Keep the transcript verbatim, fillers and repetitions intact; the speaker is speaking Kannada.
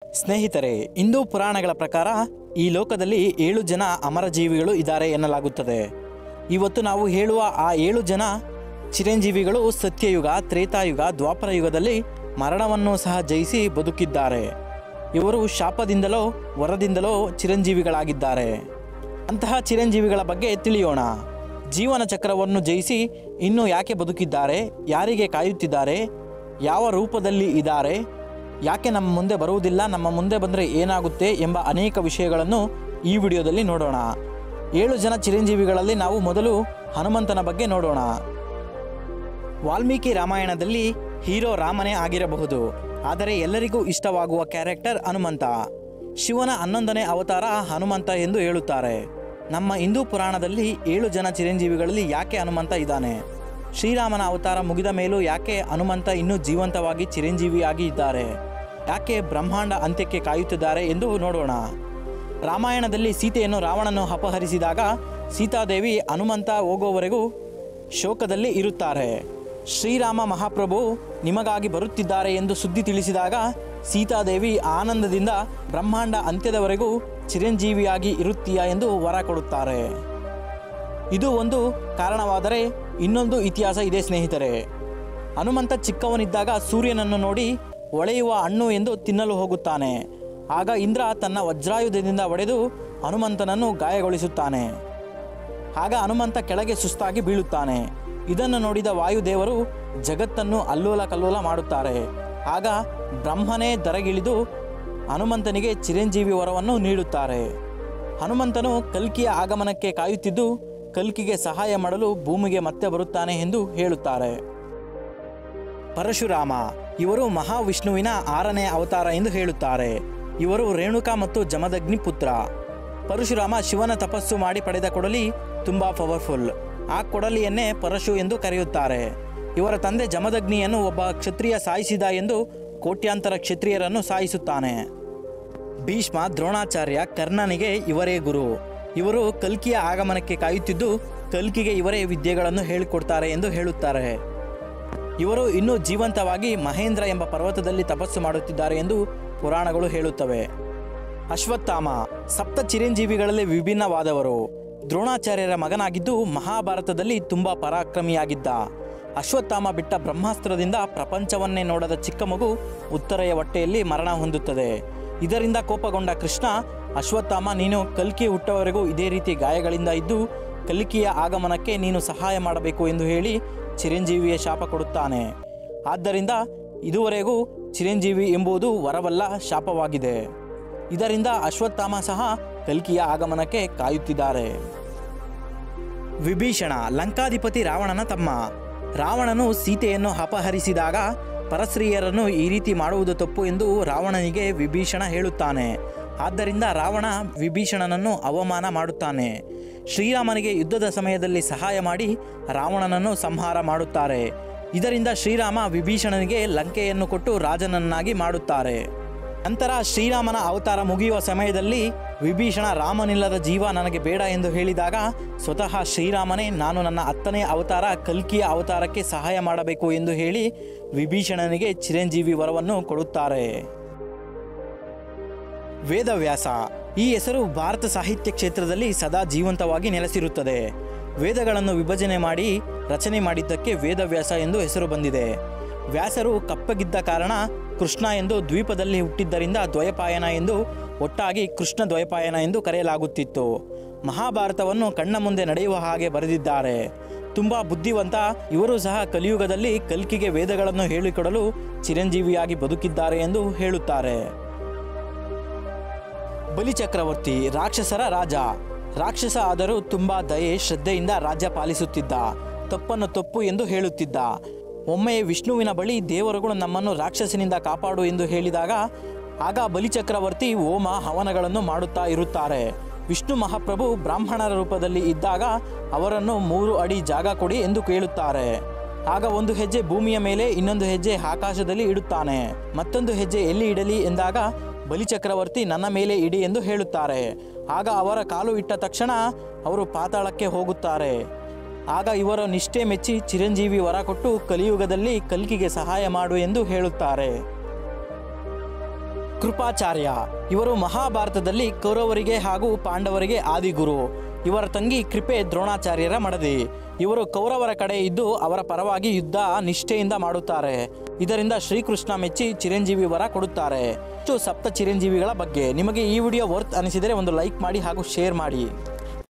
ಸ್ನೇಹಿತರೆ, ಹಿಂದೂ ಪುರಾಣಗಳ ಪ್ರಕಾರ ಈ ಲೋಕದಲ್ಲಿ ಏಳು ಜನ ಅಮರ ಜೀವಿಗಳು ಇದ್ದಾರೆ ಎನ್ನಲಾಗುತ್ತದೆ. ಇವತ್ತು ನಾವು ಹೇಳುವ ಆ ಏಳು ಜನ ಚಿರಂಜೀವಿಗಳು ಸತ್ಯಯುಗ, ತ್ರೇತಾಯುಗ, ದ್ವಾಪರ ಯುಗದಲ್ಲಿ ಮರಣವನ್ನು ಸಹ ಜಯಿಸಿ ಬದುಕಿದ್ದಾರೆ. ಇವರು ಶಾಪದಿಂದಲೋ ವರದಿಂದಲೋ ಚಿರಂಜೀವಿಗಳಾಗಿದ್ದಾರೆ. ಅಂತಹ ಚಿರಂಜೀವಿಗಳ ಬಗ್ಗೆ ತಿಳಿಯೋಣ. ಜೀವನ ಚಕ್ರವನ್ನು ಜಯಿಸಿ ಇನ್ನೂ ಯಾಕೆ ಬದುಕಿದ್ದಾರೆ, ಯಾರಿಗೆ ಕಾಯುತ್ತಿದ್ದಾರೆ, ಯಾವ ರೂಪದಲ್ಲಿ ಇದ್ದಾರೆ, ಯಾಕೆ ನಮ್ಮ ಮುಂದೆ ಬರುವುದಿಲ್ಲ, ನಮ್ಮ ಮುಂದೆ ಬಂದರೆ ಏನಾಗುತ್ತೆ ಎಂಬ ಅನೇಕ ವಿಷಯಗಳನ್ನು ಈ ವಿಡಿಯೋದಲ್ಲಿ ನೋಡೋಣ. ಏಳು ಜನ ಚಿರಂಜೀವಿಗಳಲ್ಲಿ ನಾವು ಮೊದಲು ಹನುಮಂತನ ಬಗ್ಗೆ ನೋಡೋಣ. ವಾಲ್ಮೀಕಿ ರಾಮಾಯಣದಲ್ಲಿ ಹೀರೋ ರಾಮನೇ ಆಗಿರಬಹುದು, ಆದರೆ ಎಲ್ಲರಿಗೂ ಇಷ್ಟವಾಗುವ ಕ್ಯಾರೆಕ್ಟರ್ ಹನುಮಂತ. ಶಿವನ ಹನ್ನೊಂದನೇ ಅವತಾರ ಹನುಮಂತ ಎಂದು ಹೇಳುತ್ತಾರೆ. ನಮ್ಮ ಹಿಂದೂ ಪುರಾಣದಲ್ಲಿ ಏಳು ಜನ ಚಿರಂಜೀವಿಗಳಲ್ಲಿ ಯಾಕೆ ಹನುಮಂತ ಇದ್ದಾನೆ? ಶ್ರೀರಾಮನ ಅವತಾರ ಮುಗಿದ ಮೇಲೂ ಯಾಕೆ ಹನುಮಂತ ಇನ್ನೂ ಜೀವಂತವಾಗಿ ಚಿರಂಜೀವಿಯಾಗಿ ಇದ್ದಾರೆ? ಯಾಕೆ ಬ್ರಹ್ಮಾಂಡ ಅಂತ್ಯಕ್ಕೆ ಕಾಯುತ್ತಿದ್ದಾರೆ ಎಂದು ನೋಡೋಣ. ರಾಮಾಯಣದಲ್ಲಿ ಸೀತೆಯನ್ನು ರಾವಣನು ಅಪಹರಿಸಿದಾಗ ಸೀತಾದೇವಿ ಹನುಮಂತ ಹೋಗೋವರೆಗೂ ಶೋಕದಲ್ಲಿ ಇರುತ್ತಾರೆ. ಶ್ರೀರಾಮ ಮಹಾಪ್ರಭು ನಿಮಗಾಗಿ ಬರುತ್ತಿದ್ದಾರೆ ಎಂದು ಸುದ್ದಿ ತಿಳಿಸಿದಾಗ ಸೀತಾದೇವಿ ಆನಂದದಿಂದ ಬ್ರಹ್ಮಾಂಡ ಅಂತ್ಯದವರೆಗೂ ಚಿರಂಜೀವಿಯಾಗಿ ಇರುತ್ತೀಯಾ ಎಂದು ವರ ಕೊಡುತ್ತಾರೆ. ಇದು ಒಂದು ಕಾರಣವಾದರೆ ಇನ್ನೊಂದು ಇತಿಹಾಸ ಇದೆ ಸ್ನೇಹಿತರೆ. ಹನುಮಂತ ಚಿಕ್ಕವನಿದ್ದಾಗ ಸೂರ್ಯನನ್ನು ನೋಡಿ ಹೊಳೆಯುವ ಹಣ್ಣು ಎಂದು ತಿನ್ನಲು ಹೋಗುತ್ತಾನೆ. ಆಗ ಇಂದ್ರ ತನ್ನ ವಜ್ರಾಯುಧದಿಂದ ಹೊಡೆದು ಹನುಮಂತನನ್ನು ಗಾಯಗೊಳಿಸುತ್ತಾನೆ. ಆಗ ಹನುಮಂತ ಕೆಳಗೆ ಸುಸ್ತಾಗಿ ಬೀಳುತ್ತಾನೆ. ಇದನ್ನು ನೋಡಿದ ವಾಯುದೇವರು ಜಗತ್ತನ್ನು ಅಲ್ಲೋಲ ಕಲ್ಲೋಲ ಮಾಡುತ್ತಾರೆ. ಆಗ ಬ್ರಹ್ಮನೇ ದರಗಿಳಿದು ಹನುಮಂತನಿಗೆ ಚಿರಂಜೀವಿ ವರವನ್ನು ನೀಡುತ್ತಾರೆ. ಹನುಮಂತನು ಕಲ್ಕಿಯ ಆಗಮನಕ್ಕೆ ಕಾಯುತ್ತಿದ್ದು ಕಲ್ಕಿಗೆ ಸಹಾಯ ಮಾಡಲು ಭೂಮಿಗೆ ಮತ್ತೆ ಬರುತ್ತಾನೆ ಎಂದು ಹೇಳುತ್ತಾರೆ. ಪರಶುರಾಮ ಇವರು ಮಹಾವಿಷ್ಣುವಿನ ಆರನೇ ಅವತಾರ ಎಂದು ಹೇಳುತ್ತಾರೆ. ಇವರು ರೇಣುಕಾ ಮತ್ತು ಜಮದಗ್ನಿ ಪುತ್ರ. ಪರಶುರಾಮ ಶಿವನ ತಪಸ್ಸು ಮಾಡಿ ಪಡೆದ ಕೊಡಲಿ ತುಂಬ ಪವರ್ಫುಲ್. ಆ ಕೊಡಲಿಯನ್ನೇ ಪರಶು ಎಂದು ಕರೆಯುತ್ತಾರೆ. ಇವರ ತಂದೆ ಜಮದಗ್ನಿಯನ್ನು ಒಬ್ಬ ಕ್ಷತ್ರಿಯ ಸಾಯಿಸಿದ ಎಂದು ಕೋಟ್ಯಾಂತರ ಕ್ಷತ್ರಿಯರನ್ನು ಸಾಯಿಸುತ್ತಾನೆ. ಭೀಷ್ಮ, ದ್ರೋಣಾಚಾರ್ಯ, ಕರ್ಣನಿಗೆ ಇವರೇ ಗುರು. ಇವರು ಕಲ್ಕಿಯ ಆಗಮನಕ್ಕೆ ಕಾಯುತ್ತಿದ್ದು ಕಲ್ಕಿಗೆ ಇವರೇ ವಿದ್ಯೆಗಳನ್ನು ಹೇಳಿಕೊಡ್ತಾರೆ ಎಂದು ಹೇಳುತ್ತಾರೆ. ಇವರು ಇನ್ನೂ ಜೀವಂತವಾಗಿ ಮಹೇಂದ್ರ ಎಂಬ ಪರ್ವತದಲ್ಲಿ ತಪಸ್ಸು ಮಾಡುತ್ತಿದ್ದಾರೆ ಎಂದು ಪುರಾಣಗಳು ಹೇಳುತ್ತವೆ. ಅಶ್ವತ್ಥಾಮ ಸಪ್ತ ಚಿರಂಜೀವಿಗಳಲ್ಲಿ ವಿಭಿನ್ನವಾದವರು. ದ್ರೋಣಾಚಾರ್ಯರ ಮಗನಾಗಿದ್ದು ಮಹಾಭಾರತದಲ್ಲಿ ತುಂಬ ಪರಾಕ್ರಮಿಯಾಗಿದ್ದ. ಅಶ್ವತ್ಥಾಮ ಬಿಟ್ಟ ಬ್ರಹ್ಮಾಸ್ತ್ರದಿಂದ ಪ್ರಪಂಚವನ್ನೇ ನೋಡದ ಚಿಕ್ಕ ಮಗು ಉತ್ತರೆಯ ಹೊಟ್ಟೆಯಲ್ಲಿ ಮರಣ ಹೊಂದುತ್ತದೆ. ಇದರಿಂದ ಕೋಪಗೊಂಡ ಕೃಷ್ಣ, ಅಶ್ವತ್ಥಾಮ ನೀನು ಕಲ್ಕಿ ಹುಟ್ಟುವವರೆಗೂ ಇದೇ ರೀತಿ ಗಾಯಗಳಿಂದ ಇದ್ದು ಕಲ್ಕಿಯ ಆಗಮನಕ್ಕೆ ನೀನು ಸಹಾಯ ಮಾಡಬೇಕು ಎಂದು ಹೇಳಿ ಚಿರಂಜೀವಿಯ ಶಾಪ ಕೊಡುತ್ತಾನೆ. ಆದ್ದರಿಂದ ಇದುವರೆಗೂ ಚಿರಂಜೀವಿ ಎಂಬುದು ವರವಲ್ಲ, ಶಾಪವಾಗಿದೆ. ಇದರಿಂದ ಅಶ್ವತ್ಥಾಮ ಸಹ ಕಲ್ಕಿಯ ಆಗಮನಕ್ಕೆ ಕಾಯುತ್ತಿದ್ದಾರೆ. ವಿಭೀಷಣ ಲಂಕಾಧಿಪತಿ ರಾವಣನ ತಮ್ಮ. ರಾವಣನು ಸೀತೆಯನ್ನು ಅಪಹರಿಸಿದಾಗ ಪರಸ್ತ್ರೀಯರನ್ನು ಈ ರೀತಿ ಮಾಡುವುದು ತಪ್ಪು ಎಂದು ರಾವಣನಿಗೆ ವಿಭೀಷಣ ಹೇಳುತ್ತಾನೆ. ಆದ್ದರಿಂದ ರಾವಣ ವಿಭೀಷಣನನ್ನು ಅವಮಾನ ಮಾಡುತ್ತಾನೆ. ಶ್ರೀರಾಮನಿಗೆ ಯುದ್ಧದ ಸಮಯದಲ್ಲಿ ಸಹಾಯ ಮಾಡಿ ರಾವಣನನ್ನು ಸಂಹಾರ ಮಾಡುತ್ತಾರೆ. ಇದರಿಂದ ಶ್ರೀರಾಮ ವಿಭೀಷಣನಿಗೆ ಲಂಕೆಯನ್ನು ಕೊಟ್ಟು ರಾಜನನ್ನಾಗಿ ಮಾಡುತ್ತಾರೆ. ನಂತರ ಶ್ರೀರಾಮನ ಅವತಾರ ಮುಗಿಯುವ ಸಮಯದಲ್ಲಿ ವಿಭೀಷಣ ರಾಮನಿಲ್ಲದ ಜೀವ ನನಗೆ ಬೇಡ ಎಂದು ಹೇಳಿದಾಗ ಸ್ವತಃ ಶ್ರೀರಾಮನೇ ನಾನು ನನ್ನ ಹತ್ತನೇ ಅವತಾರ ಕಲ್ಕಿಯ ಅವತಾರಕ್ಕೆ ಸಹಾಯ ಮಾಡಬೇಕು ಎಂದು ಹೇಳಿ ವಿಭೀಷಣನಿಗೆ ಚಿರಂಜೀವಿ ವರವನ್ನು ಕೊಡುತ್ತಾರೆ. ವೇದವ್ಯಾಸ ಈ ಹೆಸರು ಭಾರತ ಸಾಹಿತ್ಯ ಕ್ಷೇತ್ರದಲ್ಲಿ ಸದಾ ಜೀವಂತವಾಗಿ ನೆಲೆಸಿರುತ್ತದೆ. ವೇದಗಳನ್ನು ವಿಭಜನೆ ಮಾಡಿ ರಚನೆ ಮಾಡಿದ್ದಕ್ಕೆ ವೇದವ್ಯಾಸ ಎಂದು ಹೆಸರು ಬಂದಿದೆ. ವ್ಯಾಸರು ಕಪ್ಪಗಿದ್ದ ಕಾರಣ ಕೃಷ್ಣ ಎಂದು ದ್ವೀಪದಲ್ಲಿ ಹುಟ್ಟಿದ್ದರಿಂದ ದ್ವಯಪಾಯನ ಎಂದು ಒಟ್ಟಾಗಿ ಕೃಷ್ಣ ದ್ವಯಪಾಯನ ಎಂದು ಕರೆಯಲಾಗುತ್ತಿತ್ತು. ಮಹಾಭಾರತವನ್ನು ಕಣ್ಣ ಮುಂದೆ ನಡೆಯುವ ಹಾಗೆ ಬರೆದಿದ್ದಾರೆ. ತುಂಬ ಬುದ್ಧಿವಂತ ಇವರು ಸಹ ಕಲಿಯುಗದಲ್ಲಿ ಕಲ್ಕಿಗೆ ವೇದಗಳನ್ನು ಹೇಳಿಕೊಡಲು ಚಿರಂಜೀವಿಯಾಗಿ ಬದುಕಿದ್ದಾರೆ ಎಂದು ಹೇಳುತ್ತಾರೆ. ಬಲಿಚಕ್ರವರ್ತಿ ರಾಕ್ಷಸರ ರಾಜ. ರಾಕ್ಷಸ ಆದರೂ ತುಂಬ ದಯೆ ಶ್ರದ್ಧೆಯಿಂದ ರಾಜ್ಯ ಪಾಲಿಸುತ್ತಿದ್ದ. ತಪ್ಪನ್ನು ತಪ್ಪು ಎಂದು ಹೇಳುತ್ತಿದ್ದ. ಒಮ್ಮೆ ವಿಷ್ಣುವಿನ ಬಳಿ ದೇವರುಗಳು ನಮ್ಮನ್ನು ರಾಕ್ಷಸನಿಂದ ಕಾಪಾಡು ಎಂದು ಹೇಳಿದಾಗ ಆಗ ಬಲಿಚಕ್ರವರ್ತಿ ಹೋಮ ಹವನಗಳನ್ನು ಮಾಡುತ್ತಾ ಇರುತ್ತಾರೆ. ವಿಷ್ಣು ಮಹಾಪ್ರಭು ಬ್ರಾಹ್ಮಣರ ರೂಪದಲ್ಲಿ ಇದ್ದಾಗ ಅವರನ್ನು ಮೂರು ಅಡಿ ಜಾಗ ಕೊಡಿ ಎಂದು ಕೇಳುತ್ತಾರೆ. ಆಗ ಒಂದು ಹೆಜ್ಜೆ ಭೂಮಿಯ ಮೇಲೆ, ಇನ್ನೊಂದು ಹೆಜ್ಜೆ ಆಕಾಶದಲ್ಲಿ ಇಡುತ್ತಾನೆ. ಮತ್ತೊಂದು ಹೆಜ್ಜೆ ಎಲ್ಲಿ ಇಡಲಿ ಎಂದಾಗ ಬಲಿಚಕ್ರವರ್ತಿ ನನ್ನ ಮೇಲೆ ಇಡಿ ಎಂದು ಹೇಳುತ್ತಾರೆ. ಆಗ ಅವರ ಕಾಲು ಇಟ್ಟ ತಕ್ಷಣ ಅವರು ಪಾತಾಳಕ್ಕೆ ಹೋಗುತ್ತಾರೆ. ಆಗ ಇವರ ನಿಷ್ಠೆ ಮೆಚ್ಚಿ ಚಿರಂಜೀವಿ ವರ ಕೊಟ್ಟು ಕಲಿಯುಗದಲ್ಲಿ ಕಲ್ಕಿಗೆ ಸಹಾಯ ಮಾಡು ಎಂದು ಹೇಳುತ್ತಾರೆ. ಕೃಪಾಚಾರ್ಯ ಇವರು ಮಹಾಭಾರತದಲ್ಲಿ ಕೌರವರಿಗೆ ಹಾಗೂ ಪಾಂಡವರಿಗೆ ಆದಿಗುರು. ಇವರ ತಂಗಿ ಕೃಪೆ ದ್ರೋಣಾಚಾರ್ಯರ ಮಡದಿ. ಇವರು ಕೌರವರ ಕಡೆ ಇದ್ದು ಅವರ ಪರವಾಗಿ ಯುದ್ಧ ನಿಷ್ಠೆಯಿಂದ ಮಾಡುತ್ತಾರೆ. ಇದರಿಂದ ಶ್ರೀಕೃಷ್ಣ ಮೆಚ್ಚಿ ಚಿರಂಜೀವಿ ವರ ಕೊಡುತ್ತಾರೆ. ಇಷ್ಟು ಸಪ್ತ ಚಿರಂಜೀವಿಗಳ ಬಗ್ಗೆ ನಿಮಗೆ ಈ ವಿಡಿಯೋ ವರ್ತ್ ಅನಿಸಿದರೆ ಒಂದು ಲೈಕ್ ಮಾಡಿ ಹಾಗೂ ಶೇರ್ ಮಾಡಿ.